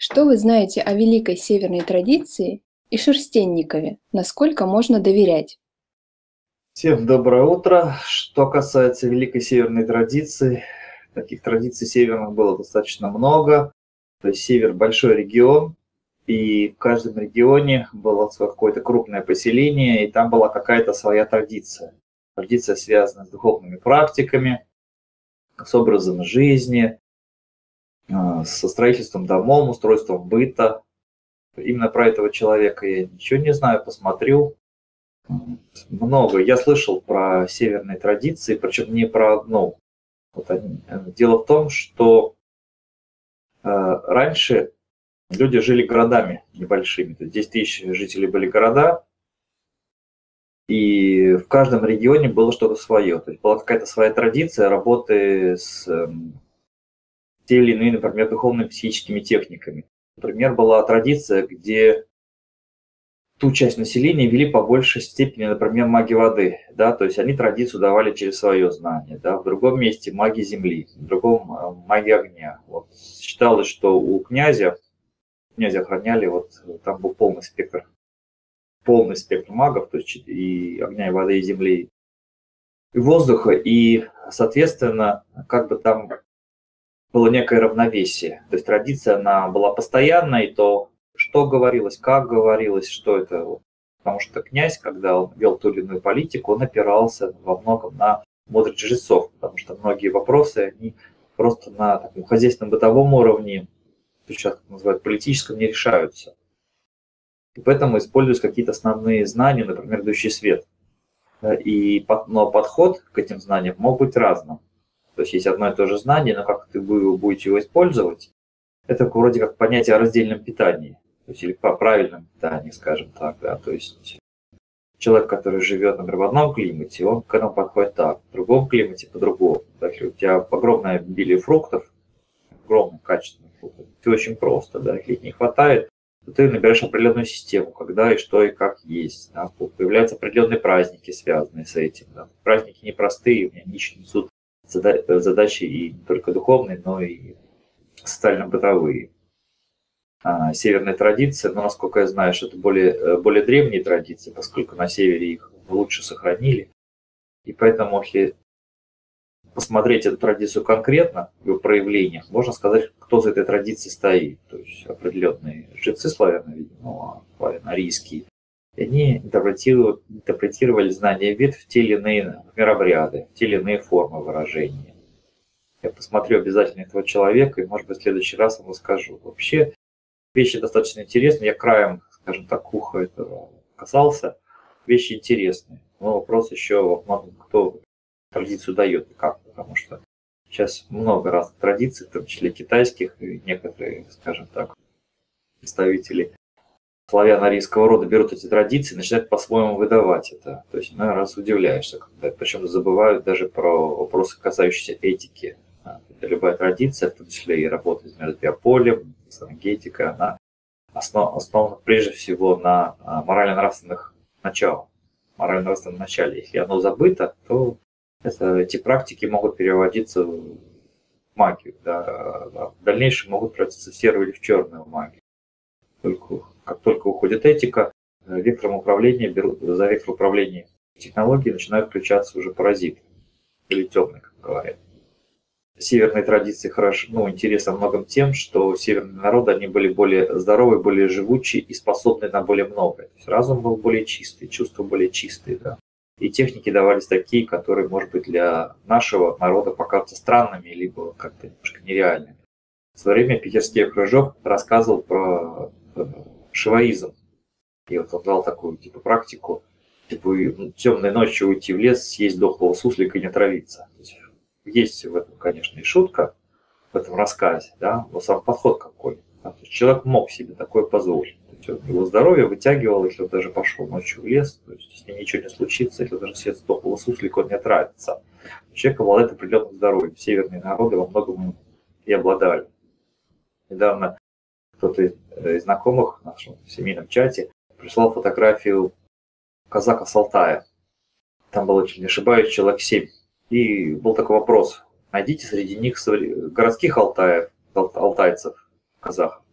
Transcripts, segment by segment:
Что вы знаете о великой северной традиции и Шерстенникове? Насколько можно доверять? Всем доброе утро. Что касается великой северной традиции, таких традиций северных было достаточно много. То есть север большой регион, и в каждом регионе было какое-то крупное поселение, и там была какая-то своя традиция. Традиция связана с духовными практиками, с образом жизни, со строительством домов, устройством быта. Именно про этого человека я ничего не знаю, посмотрю. Много. Я слышал про северные традиции, причем не про одну. Дело в том, что раньше люди жили городами небольшими. То есть 10 тысяч жителей были города, и в каждом регионе было что-то свое. То есть была какая-то своя традиция работы с те или иными, например, духовно-психическими техниками. Например, была традиция, где ту часть населения вели по большей степени, например, маги воды, да, то есть они традицию давали через свое знание, да, в другом месте маги земли, в другом маги огня. Вот. Считалось, что у князя охраняли, вот там был полный спектр магов, то есть и огня, и воды, и земли, и воздуха, и, соответственно, как бы там было некое равновесие, то есть традиция, она была постоянной, то что говорилось, как говорилось, что это. Потому что князь, когда он вел ту или иную политику, он опирался во многом на мудрость жрецов, потому что многие вопросы, они просто на таком хозяйственном бытовом уровне, сейчас как называют, политическом, не решаются. И поэтому используются какие-то основные знания, например, идущий свет. Но подход к этим знаниям мог быть разным. То есть есть одно и то же знание, но как вы будете его использовать, это вроде как понятие о раздельном питании. То есть, или по правильному питанию, скажем так, да, то есть человек, который живет, например, в одном климате, он к этому подходит так, в другом климате по-другому. Если у тебя огромное обилие фруктов, огромное качественных фруктов, все очень просто, да, если их не хватает, то ты набираешь определенную систему, когда и что и как есть. Да. Появляются определенные праздники, связанные с этим. Да. Праздники непростые, они несут задачи и не только духовные, но и социально-бытовые. Северные традиции, но, насколько я знаю, что это более древние традиции, поскольку на севере их лучше сохранили. И поэтому, если посмотреть эту традицию конкретно, в ее проявлениях, можно сказать, кто за этой традицией стоит. То есть определенные жрецы славяно-арийские, и они интерпретировали знания вед в те или иные, например, обряды, в те или иные формы выражения. Я посмотрю обязательно этого человека, и, может быть, в следующий раз вам расскажу. Вообще, вещи достаточно интересные. Я краем, скажем так, уха этого касался. Вещи интересные. Но вопрос еще во многом, кто традицию дает и как. Потому что сейчас много разных традиций, в том числе китайских, и некоторые, скажем так, представители славяно-арийского рода берут эти традиции и начинают по-своему выдавать это. То есть, наверное, раз удивляешься, причем забывают даже про вопросы, касающиеся этики. Любая традиция, в том числе и работа с биополем, энергетика, она основана прежде всего на морально-нравственных началах, морально-нравственном начале. Если оно забыто, то эти практики могут переводиться в магию. Да, в дальнейшем могут превратиться в серую или в черную магию. Как только уходит этика, за вектор управления технологий начинают включаться уже паразиты, или темные, как говорят. Северные традиции интересны во многом тем, что северные народы, они были более здоровые, более живучие и способны на более многое. То есть разум был более чистый, чувства более чистые, да. И техники давались такие, которые, может быть, для нашего народа покажутся странными, либо как-то немножко нереальными. В свое время питерский кружок рассказывал про шиваизм. И вот он дал такую практику, темной ночью уйти в лес, съесть дохлого суслика и не отравиться. Есть в этом, конечно, и шутка, в этом рассказе, да, но сам подход какой. Да? То есть человек мог себе такое позволить. Его здоровье вытягивало, если он даже пошел ночью в лес, то есть с ним ничего не случится, если даже съест дохлого суслика, он не отравится. Человек обладает определенным здоровьем. Северные народы во многом и обладали. Недавно кто-то из знакомых в нашем семейном чате прислал фотографию казака с Алтая. Там был, очень не ошибаюсь, человек 7. И был такой вопрос. Найдите среди них городских алтайцев, казахов,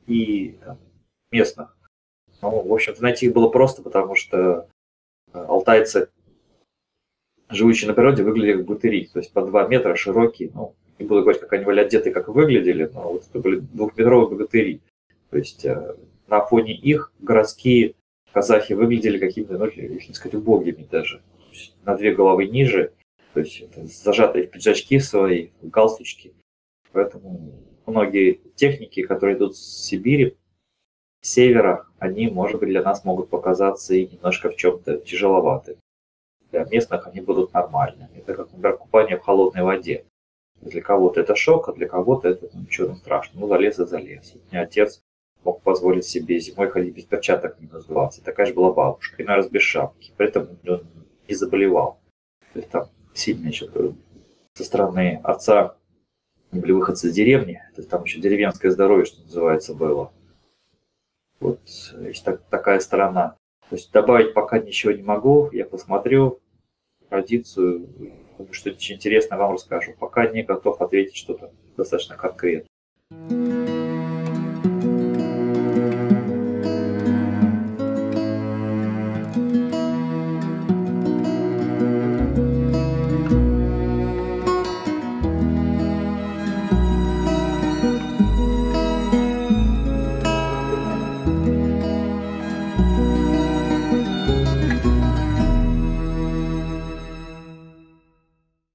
и там, местных. Ну, в общем-то, найти их было просто, потому что алтайцы, живущие на природе, выглядели как бутыри, то есть по 2 метра, широкие. Ну, не буду говорить, как они были одеты, как выглядели, но вот это были двухметровые богатыри. То есть на фоне их городские казахи выглядели какими-то, ну, если не сказать, убогими даже. На 2 головы ниже, то есть это зажатые в пиджачки свои, в галстучки. Поэтому многие техники, которые идут с Сибири, с севера, они, может быть, для нас могут показаться и немножко в чем-то тяжеловаты. Для местных они будут нормальны. Это как, например, купание в холодной воде. Для кого-то это шок, а для кого-то это ничего страшного. Ну, залез и залез. У меня отец мог позволить себе зимой ходить без перчаток минус 20. Такая же была бабушка, иной раз без шапки. При этом он не заболевал. То есть там сильно еще со стороны отца были выходцы из деревни. То есть там еще деревенское здоровье, что называется, было. Вот есть такая сторона. То есть добавить пока ничего не могу. Я посмотрю традицию. Думаю, что очень интересно вам расскажу. Пока не готов ответить что-то достаточно конкретно.